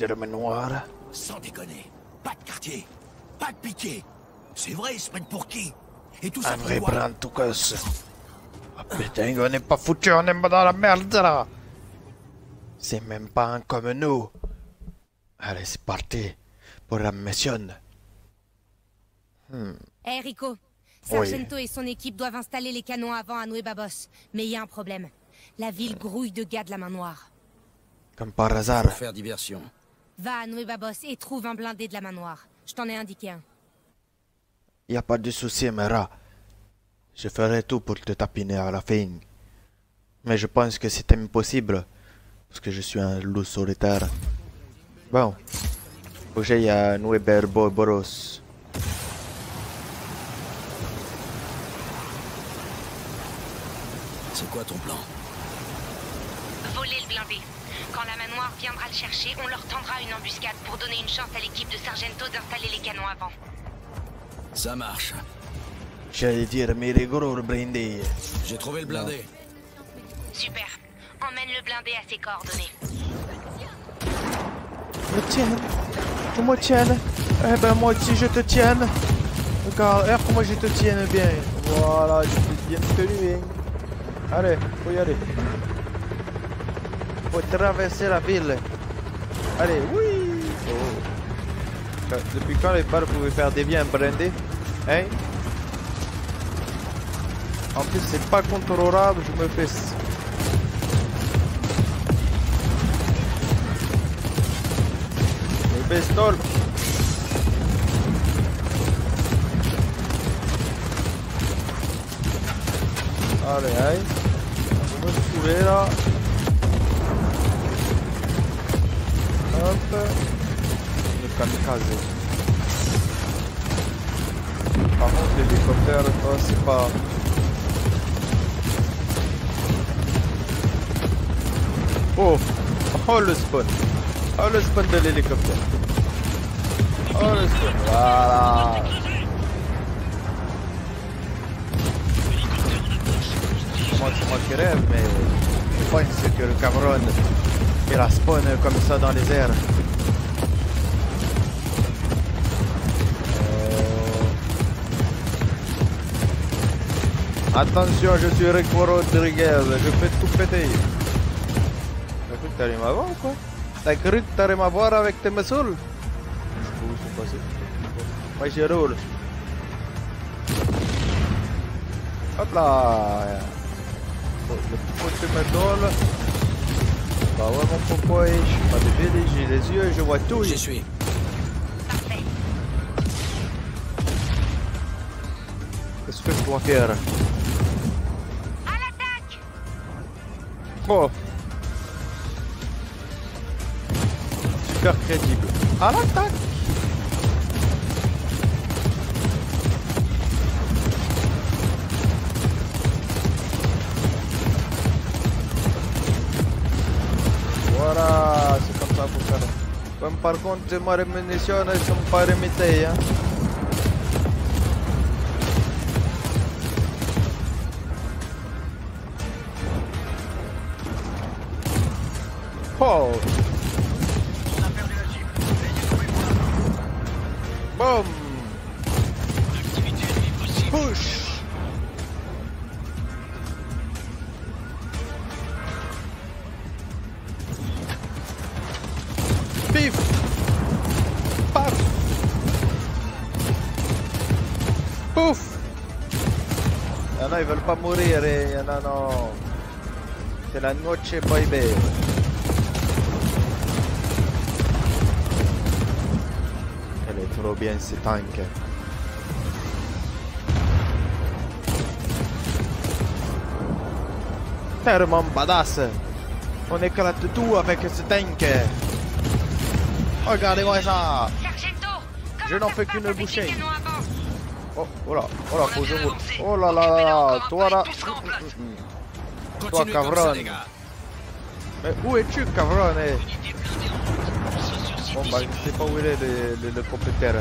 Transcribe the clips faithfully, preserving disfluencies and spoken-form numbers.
de le manoir. Sans déconner. Pas de quartier. Pas de piquet. C'est vrai, ils se prennent pour qui? Et tout ça Un pour vrai quoi? brantucos. Ah putain, on n'est pas foutu, on est dans la merde là. C'est même pas un comme nous. Allez, c'est parti pour la mission. Hmm. Hé hey, Rico, Sargento oui. et son équipe doivent installer les canons avant à Nuevabos. Mais il y a un problème. La ville grouille de gars de la main noire. Comme par hasard. Pour faire diversion. Va à Nuevabos et trouve un blindé de la main noire. Je t'en ai indiqué un. Y a pas de souci, Mera. Je ferai tout pour te tapiner à la fin. Mais je pense que c'est impossible. Parce que je suis un loup solitaire. Bon. Faut que j'aille à Nuevaboros. C'est quoi ton plan? Voler le blindé. Quand la main noire viendra le chercher, on leur tendra une embuscade pour donner une chance à l'équipe de Sargento d'installer les canons avant. Ça marche. J'allais dire, mais les gros blindés. J'ai trouvé le blindé. Super. Emmène le blindé à ses coordonnées. Me tienne. Tu me tiennes. Eh ben moi aussi je te tienne. Regarde, regarde comment je te tienne bien. Voilà, je suis bien tenu. Hein. Allez, faut y aller. Faut traverser la ville. Allez, oui. Oh. Depuis quand les balles pouvaient faire dévier un blindé? Hein? En plus c'est pas contrôlable, je me fais... Le bestol. Allez, allez. On va se trouver là. Hop. Le kamikaze. Par contre l'hélicoptère, toi c'est pas... Oh. Oh le spawn. Oh le spawn de l'hélicoptère. Oh le spawn. Voilà. Moi c'est moi qui rêve, mais je pense que le Cameroun il a spawn comme ça dans les airs. Attention, je suis Rico Rodriguez, je fais tout péter. T'as cru que t'allais m'avoir ou quoi? T'as cru que t'allais m'avoir avec tes muscles? Je sais pas où ils sont passés. Moi j'y roule. Hop là. Le petit métal. Bah ouais mon popoy, je suis pas débile, j'ai les yeux, je vois tout. J'y suis. Parfait. Qu'est-ce que je dois faire? À l'attaque! Oh! Super crédible. À l'attaque! Voilà, c'est comme ça pour faire. Comme par contre, ma munitions ne sont pas limitées. Hein. Oh! Boum! Push! Pif! Paf! Pouf! Il y en a, ils veulent pas mourir et il y en a, non. C'est la noche baby. Elle est trop bien, ces tanks. Tellement badass. On éclate tout avec ce tank. Regardez-moi ça. Je n'en fais qu'une bouchée. Oh, oh là, oh là, faut que je roule. Oh là là là, toi là. Toi, cabron. Mais où es-tu, cabron? Bon bah, je sais pas où il est, le, le, le compétiteur.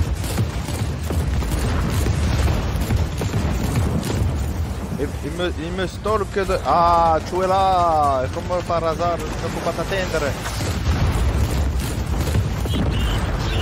Il, il me, il me stalk de... Ah, tu es là. Comme par hasard, je ne peux pas t'atteindre.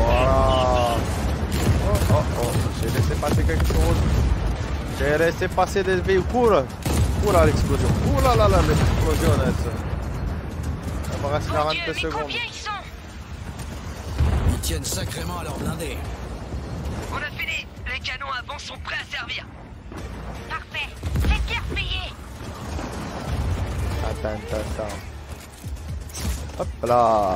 Voilà. Oh, oh, oh. J'ai laissé passer quelque chose. J'ai laissé passer des véhicules. Oula l'explosion. Oula là là l'explosion. Ça me reste quarante secondes. Combien ils sont? Ils tiennent sacrément à leur blindé. On a fini. Les canons avant sont prêts à servir. Parfait. Faites-les repayer. Attends, attends, attends. Hop là.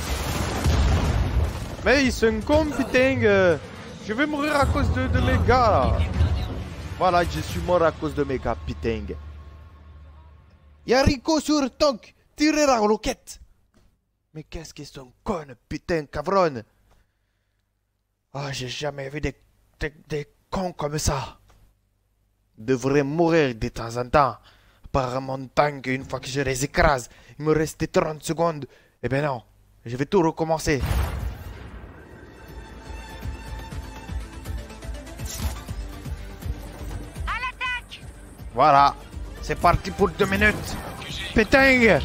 Mais ils sont cons, putain. Je vais mourir à cause de, de mes gars là. Voilà, je suis mort à cause de mes gars, putain. Y'a Rico sur le tank. Tirez la roquette. Mais qu'est-ce qu'ils sont cons, putain, cabron. Ah, oh, j'ai jamais vu des, des, des cons comme ça. Ils devraient mourir de temps en temps. Par mon tank, une fois que je les écrase, il me restait trente secondes. Eh ben non, je vais tout recommencer. À l'attaque! Voilà, c'est parti pour deux minutes. Putain!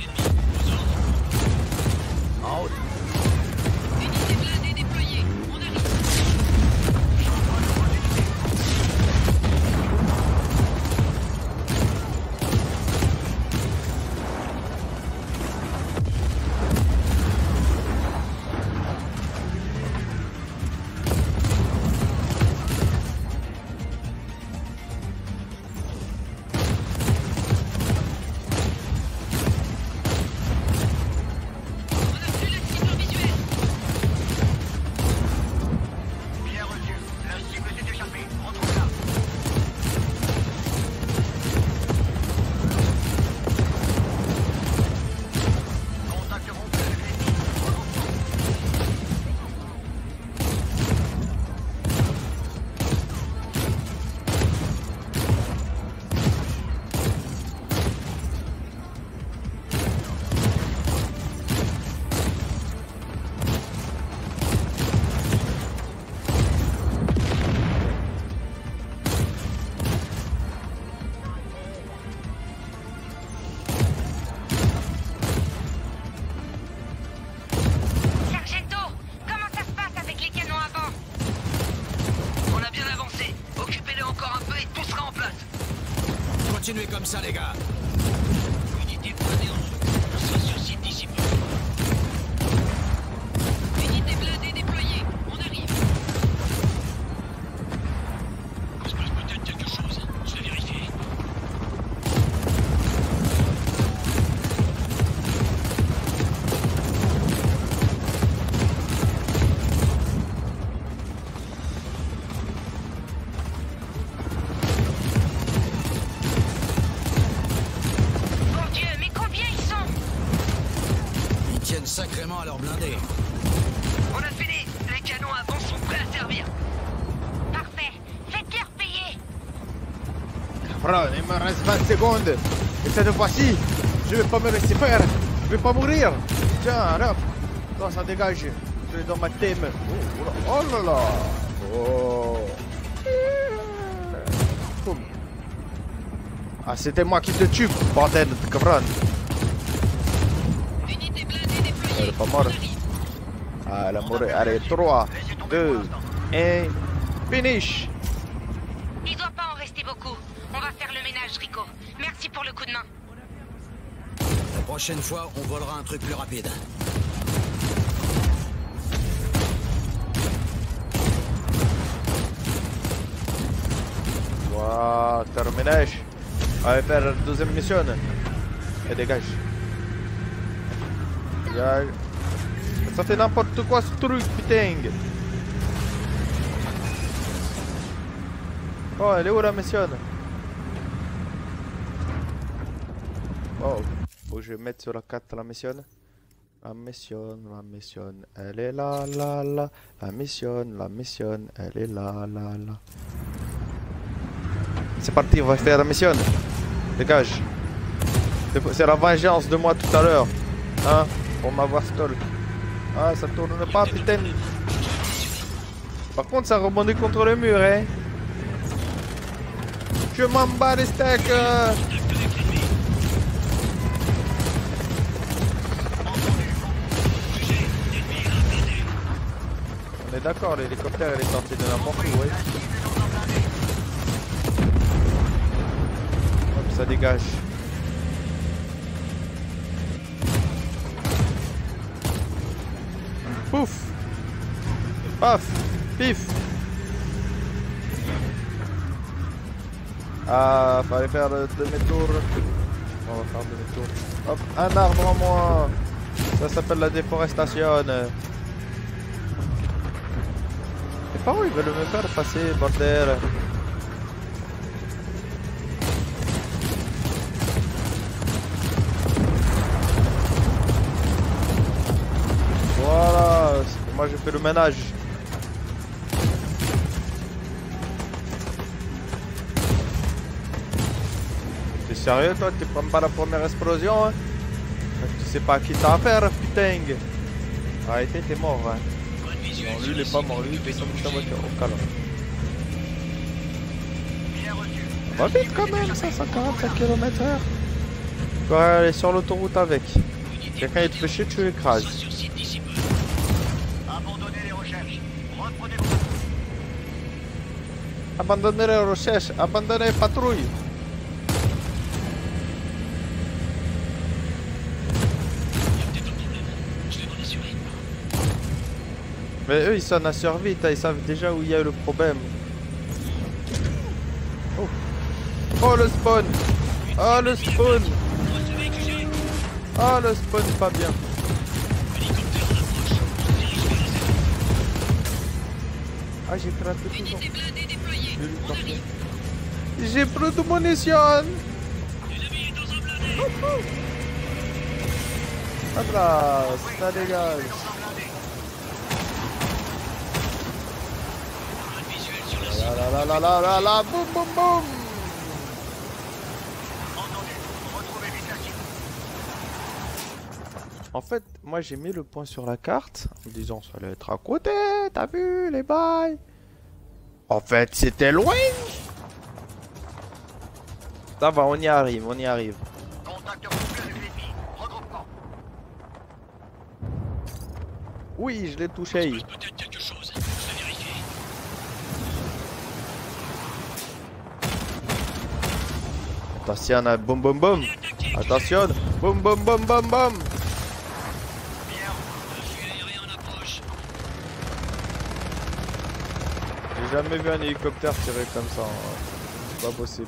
En haut. Unité blindée déployée. On arrive. Continuez comme ça, les gars. Unité blindée en route. On sera sur site d'ici peu. Unité blindée déployée. On arrive. Il se passe peut-être quelque chose. Je vais vérifier. Sacrément à leur blindé. On a fini. Les canons avant sont prêts à servir. Parfait. Faites-les repayer. Cabron, il me reste vingt secondes. Et cette fois-ci, je vais pas me laisser faire. Je vais pas mourir. Tiens, hop. Toi, ça dégage. Je vais dans ma thème. Oh, oh là là. Oh. Boum. Ah, c'était moi qui te tue, bordel de cabron. Elle est pas morte. Ah, elle a mouru. Allez, trois, deux, un, finish. Il doit pas en rester beaucoup. On va faire le ménage, Rico. Merci pour le coup de main. La prochaine fois, on volera un truc plus rapide. Wow, terminé. On va faire la deuxième mission. Et dégage. Ça fait n'importe quoi ce truc, putain. Oh, elle est où la mission? Oh, faut que je mette sur la carte la mission. La mission, la mission, elle est là, là, là. La mission, la mission, elle est là, là, là. C'est parti, on va faire la mission. Dégage. C'est la vengeance de moi tout à l'heure. Hein? Pour m'avoir stalk. Ah, ça tourne pas, putain. Par contre, ça rebondit contre le mur, hein. Je m'en bats les steaks. Euh. On est est d'accord, l'hélicoptère il est sorti de n'importe où, oui. Hop, ça dégage. Pouf. Paf. Pif. Ah, fallait faire le demi-tour. On va faire demi-tour. Hop, un arbre en moins. Ça s'appelle la déforestation. Et par où ils veulent me faire passer, bordel? Voilà, moi je fais le ménage. T'es sérieux toi? Tu prends pas la première explosion hein? Tu sais pas qui t'as affaire putain. Arrêtez, t'es mort hein. Non, lui il est pas mort, lui il descend de sa voiture au calme. On va vite quand même, ça, cent quarante-cinq kilomètres heure. Tu vas aller sur l'autoroute avec. Quelqu'un il te fait chier, tu l'écrases. Abandonnez les recherches. Reprenez vos... Abandonnez les recherches, abandonnez les patrouilles. Mais eux ils s'en assurent vite, hein, ils savent déjà où il y a le problème. Oh, oh le spawn. Oh le spawn. Oh le spawn pas bien. Ah j'ai pris un peu tout. J'ai plus de munitions. Hop là, ça dégage. La la la la la la boum boum boum. En fait, moi j'ai mis le point sur la carte en me disant ça allait être à côté, t'as vu les bails. En fait c'était loin. Ça va, on y arrive, on y arrive. Contact avec l'ennemi. Regroupement. Oui, je l'ai touché. Peut-être quelque chose. Je vais vérifier. Attention, boum boum boum. Attention, boum boum boum boum boum. J'ai jamais vu un hélicoptère tirer comme ça. Hein. C'est pas possible.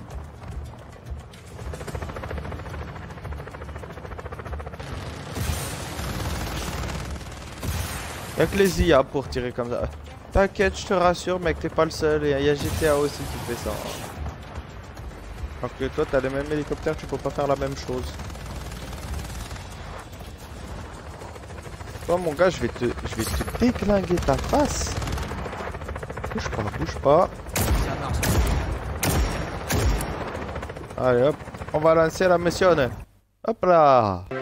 Y'a que les I A pour tirer comme ça. T'inquiète, je te rassure, mec, t'es pas le seul. Il y a G T A aussi qui fait ça. Alors que toi, t'as les mêmes hélicoptères, tu peux pas faire la même chose. Toi, mon gars, je vais te, je vais te déglinguer ta face. Bouge pas, bouge pas. Allez, hop, on va lancer la mission. Hop là.